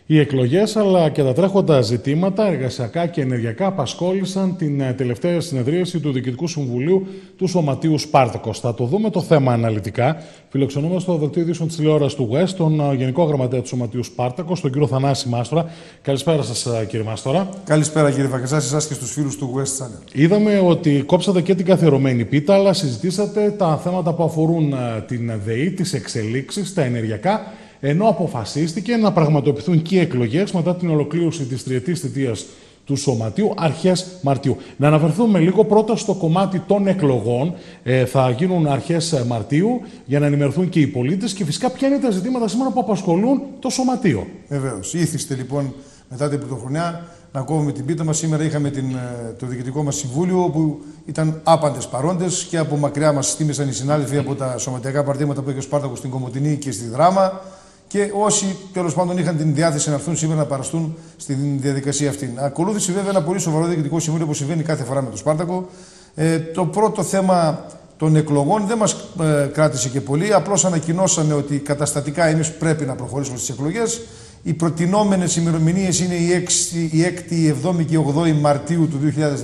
Οι εκλογές αλλά και τα τρέχοντα ζητήματα εργασιακά και ενεργειακά απασχόλησαν την τελευταία συνεδρίαση του Διοικητικού Συμβουλίου του Σωματείου Σπάρτακος. Θα το δούμε το θέμα αναλυτικά. Φιλοξενούμε στο δελτίο ειδήσεων της τηλεόρασης του West τον Γενικό Γραμματέα του Σωματείου Σπάρτακος, τον κύριο Θανάση Μάστορα. Καλησπέρα σας, κύριε Μάστορα. Καλησπέρα, κύριε Βακασά, εσάς και στους φίλους του West Channel. Είδαμε ότι κόψατε και την καθιερωμένη πίτα, αλλά συζητήσατε τα θέματα που αφορούν την ΔΕΗ, τις εξελίξεις, τα ενεργειακά. Ενώ αποφασίστηκε να πραγματοποιηθούν και οι εκλογές μετά την ολοκλήρωση της τριετής θητείας του Σωματείου αρχές Μαρτίου. Να αναφερθούμε λίγο πρώτα στο κομμάτι των εκλογών. Θα γίνουν αρχές Μαρτίου για να ενημερωθούν και οι πολίτες και φυσικά ποια είναι τα ζητήματα σήμερα που απασχολούν το Σωματείο. Βεβαίως. Ήθιστε λοιπόν μετά την πρωτοχρονιά να κόβουμε την πίτα μας. Σήμερα είχαμε το διοικητικό μας συμβούλιο όπου ήταν άπαντες παρόντες και από μακριά μας στήμησαν οι συνάδελφοι από τα σωματιακά παρτήματα που έχει ο Σπάρτακος στην Κομοτηνή και στη Δράμα. Και όσοι τέλος πάντων είχαν την διάθεση να έρθουν σήμερα να παραστούν στη διαδικασία αυτή. Ακολούθησε βέβαια ένα πολύ σοβαρό διοικητικό συμβούλιο που συμβαίνει κάθε φορά με τον Σπάρτακο. Το πρώτο θέμα των εκλογών δεν μας κράτησε και πολύ. Απλώς ανακοινώσαμε ότι καταστατικά εμείς πρέπει να προχωρήσουμε στις εκλογές. Οι προτινόμενες ημερομηνίες είναι η 6η, η 7η και η 8η Μαρτίου του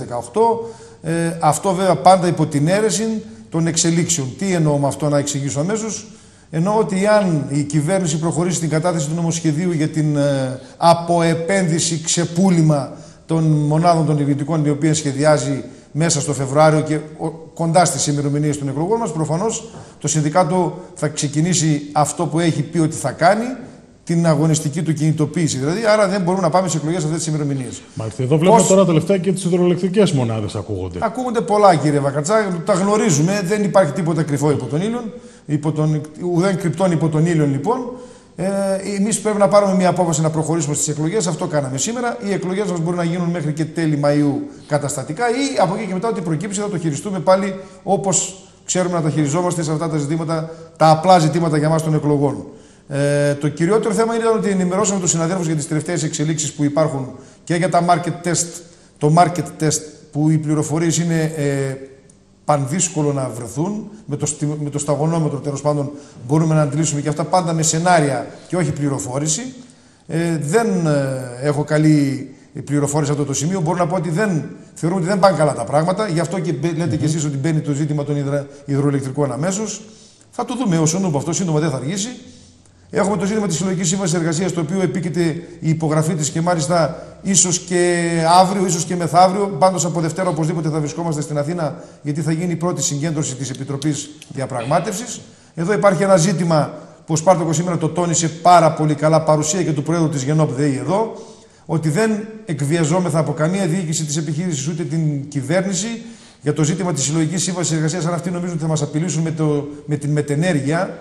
2018. Αυτό βέβαια πάντα υπό την αίρεση των εξελίξεων. Τι εννοώ με αυτό, να εξηγήσω αμέσως. Εννοώ ότι αν η κυβέρνηση προχωρήσει στην κατάθεση του νομοσχεδίου για την αποεπένδυση, ξεπούλημα των μονάδων των ιδιωτικών, οι οποίες σχεδιάζει μέσα στο Φεβρουάριο και κοντά στις ημερομηνίες των εκλογών μας, προφανώς το Συνδικάτο θα ξεκινήσει αυτό που έχει πει ότι θα κάνει, την αγωνιστική του κινητοποίηση δηλαδή, άρα δεν μπορούμε να πάμε σε εκλογές αυτές τις ημερομηνίες. Μάλιστα, εδώ βλέπουμε τώρα τελευταία και τις υδροελεκτρικές μονάδες ακούγονται. Ακούγονται πολλά, κύριε Βακατσά, τα γνωρίζουμε, δεν υπάρχει τίποτα κρυφό υπό τον ήλιο. Ουδέν κρυπτών υπό τον ήλιο, λοιπόν. Εμείς πρέπει να πάρουμε μια απόφαση να προχωρήσουμε στις εκλογές. Αυτό κάναμε σήμερα. Οι εκλογές μας μπορεί να γίνουν μέχρι και τέλη Μαΐου καταστατικά ή από εκεί και μετά, ό,τι προκύψει, θα το χειριστούμε πάλι όπως ξέρουμε να τα χειριζόμαστε σε αυτά τα ζητήματα, τα απλά ζητήματα για μας των εκλογών. Το κυριότερο θέμα είναι ότι ενημερώσαμε τους συναδέλφους για τις τελευταίες εξελίξεις που υπάρχουν και για τα market test. Το market test που οι πληροφορίες είναι πανδύσκολο να βρεθούν, με το σταγονόμετρο τέλος πάντων μπορούμε να αντλήσουμε και αυτά πάντα με σενάρια και όχι πληροφόρηση. Δεν έχω καλή πληροφόρηση σε αυτό το σημείο. Μπορώ να πω ότι θεωρούμε ότι δεν πάνε καλά τα πράγματα. Γι' αυτό και λέτε κι εσείς ότι μπαίνει το ζήτημα των υδροελεκτρικών αμέσως. Θα το δούμε όσον ούπο αυτό, σύντομα δεν θα αργήσει. Έχουμε το ζήτημα της Συλλογικής Σύμβασης Εργασίας, το οποίο επίκειται η υπογραφή της και μάλιστα ίσως και αύριο, ίσως και μεθαύριο. Πάντως από Δευτέρα οπωσδήποτε θα βρισκόμαστε στην Αθήνα, γιατί θα γίνει η πρώτη συγκέντρωση της Επιτροπής Διαπραγμάτευσης. Εδώ υπάρχει ένα ζήτημα που ο Σπάρτακος σήμερα το τόνισε πάρα πολύ καλά, παρουσία και του Προέδρου της ΓΕΝΟΠ ΔΕΗ εδώ, ότι δεν εκβιαζόμεθα από καμία διοίκηση της επιχείρησης ούτε την κυβέρνηση για το ζήτημα της Συλλογικής Σύμβασης Εργασίας. Αν αυτοί νομίζουν ότι θα μας απειλήσουν με την μετενέργεια.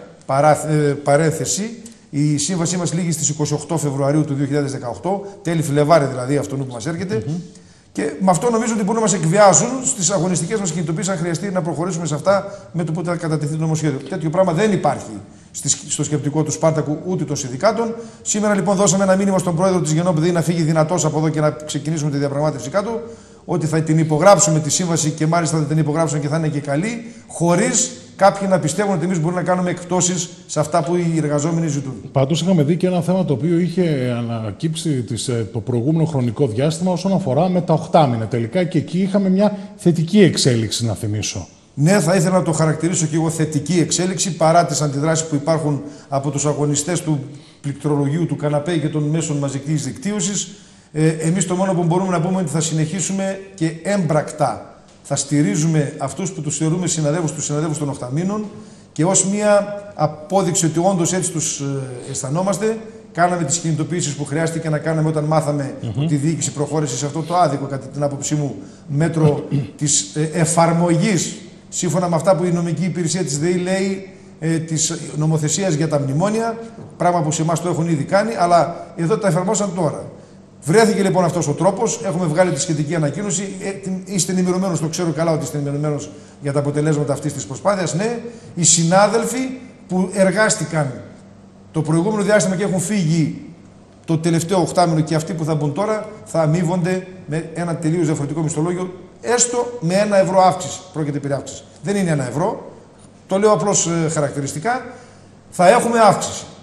Παρένθεση, η σύμβασή μας λήγει στις 28 Φεβρουαρίου του 2018, τέλη Φλεβάρι δηλαδή, αυτό που μας έρχεται. Και με αυτό νομίζω ότι μπορούν να μας εκβιάζουν στις αγωνιστικές μας κινητοποίησεις, αν χρειαστεί να προχωρήσουμε σε αυτά με το που θα κατατεθεί το νομοσχέδιο. Τέτοιο πράγμα δεν υπάρχει στο σκεπτικό του Σπάρτακου ούτε των συνδικάτων. Σήμερα λοιπόν δώσαμε ένα μήνυμα στον πρόεδρο της ΓΕΝΟΠ ΔΕΗ να φύγει δυνατός από εδώ και να ξεκινήσουμε τη διαπραγμάτευση κάτω. Ότι θα την υπογράψουμε τη σύμβαση και μάλιστα θα την υπογράψουμε και θα είναι και καλή, χωρίς κάποιοι να πιστεύουν ότι εμείς μπορούμε να κάνουμε εκπτώσεις σε αυτά που οι εργαζόμενοι ζητούν. Πάντως, είχαμε δει και ένα θέμα το οποίο είχε ανακύψει το προηγούμενο χρονικό διάστημα όσον αφορά με τα 8 μήνα. Τελικά και εκεί είχαμε μια θετική εξέλιξη, να θυμίσω. Ναι, θα ήθελα να το χαρακτηρίσω και εγώ θετική εξέλιξη παρά τις αντιδράσεις που υπάρχουν από τους αγωνιστές του πληκτρολογίου, του καναπέ και των μέσων μαζικής δικτύωσης. Εμείς το μόνο που μπορούμε να πούμε είναι ότι θα συνεχίσουμε και έμπρακτα θα στηρίζουμε αυτούς που τους θεωρούμε συναδέλφους των 8 μήνων και ως μια απόδειξη ότι όντως έτσι τους αισθανόμαστε, κάναμε τις κινητοποιήσεις που χρειάστηκε να κάνουμε όταν μάθαμε ότι η διοίκηση προχώρησε σε αυτό το άδικο, κατά την άποψή μου, μέτρο της εφαρμογής, σύμφωνα με αυτά που η νομική υπηρεσία της ΔΕΗ λέει, της νομοθεσίας για τα μνημόνια, πράγμα που σε εμάς το έχουν ήδη κάνει, αλλά εδώ τα εφαρμόσαν τώρα. Βρέθηκε λοιπόν αυτός ο τρόπος, έχουμε βγάλει τη σχετική ανακοίνωση. Είστε ενημερωμένος, το ξέρω καλά ότι είστε ενημερωμένος για τα αποτελέσματα αυτής της προσπάθειας. Ναι, οι συνάδελφοι που εργάστηκαν το προηγούμενο διάστημα και έχουν φύγει το τελευταίο 8μηνο και αυτοί που θα μπουν τώρα θα αμείβονται με ένα τελείως διαφορετικό μισθολόγιο, έστω με 1 ευρώ αύξηση. Πρόκειται περί αύξηση. Δεν είναι 1 ευρώ, το λέω απλώς χαρακτηριστικά. Θα έχουμε αύξηση.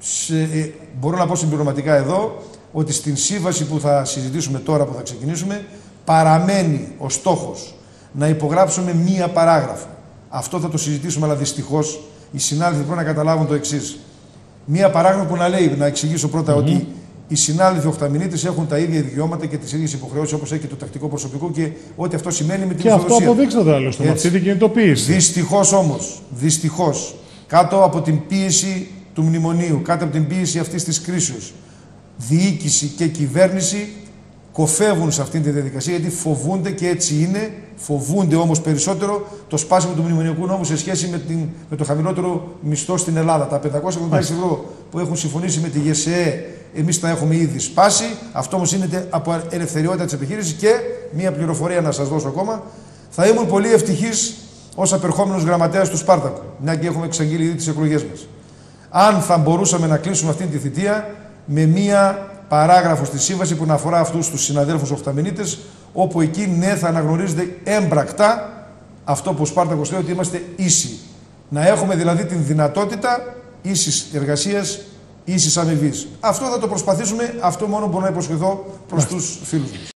Μπορώ να πω συμπληρωματικά εδώ ότι στην σύμβαση που θα συζητήσουμε τώρα, που θα ξεκινήσουμε, παραμένει ο στόχος να υπογράψουμε μία παράγραφο. Αυτό θα το συζητήσουμε, αλλά δυστυχώς οι συνάδελφοι πρέπει να καταλάβουν το εξής. Μία παράγραφο που να λέει, να εξηγήσω πρώτα ότι οι συνάδελφοι οχταμηνίτες έχουν τα ίδια δικαιώματα και τις ίδιες υποχρεώσεις όπως έχει και το τακτικό προσωπικό και ό,τι αυτό σημαίνει με την ορθοδοσία. Και αυτό αποδείξατε άλλωστε με αυτή την κινητοποίηση. Δυστυχώς όμως, κάτω από την πίεση του μνημονίου, κάτω από την πίεση αυτής της κρίσεως, διοίκηση και κυβέρνηση κοφεύουν σε αυτή τη διαδικασία γιατί φοβούνται, και έτσι είναι, φοβούνται όμως περισσότερο το σπάσιμο του μνημονιακού νόμου σε σχέση με το χαμηλότερο μισθό στην Ελλάδα. Τα 586 ευρώ που έχουν συμφωνήσει με τη ΓΕΣΕΕ, εμείς τα έχουμε ήδη σπάσει. Αυτό όμως είναι από ελευθεριότητα της επιχείρησης. Και μία πληροφορία να σας δώσω ακόμα. Θα ήμουν πολύ ευτυχής ως απερχόμενος γραμματέας του Σπάρτακου, μια και έχουμε εξαγγείλει ήδη τις εκλογές μας, αν θα μπορούσαμε να κλείσουμε αυτή τη θητεία με μία παράγραφο στη σύμβαση που να αφορά αυτούς τους συναδέλφους οχταμηνίτες, όπου εκεί ναι θα αναγνωρίζεται έμπρακτα αυτό που ο Σπάρτακος λέει, ότι είμαστε ίσοι. Να έχουμε δηλαδή την δυνατότητα ίσης εργασίας, ίσης αμοιβής. Αυτό θα το προσπαθήσουμε, αυτό μόνο μπορώ να υποσχεθώ προς τους φίλους μας.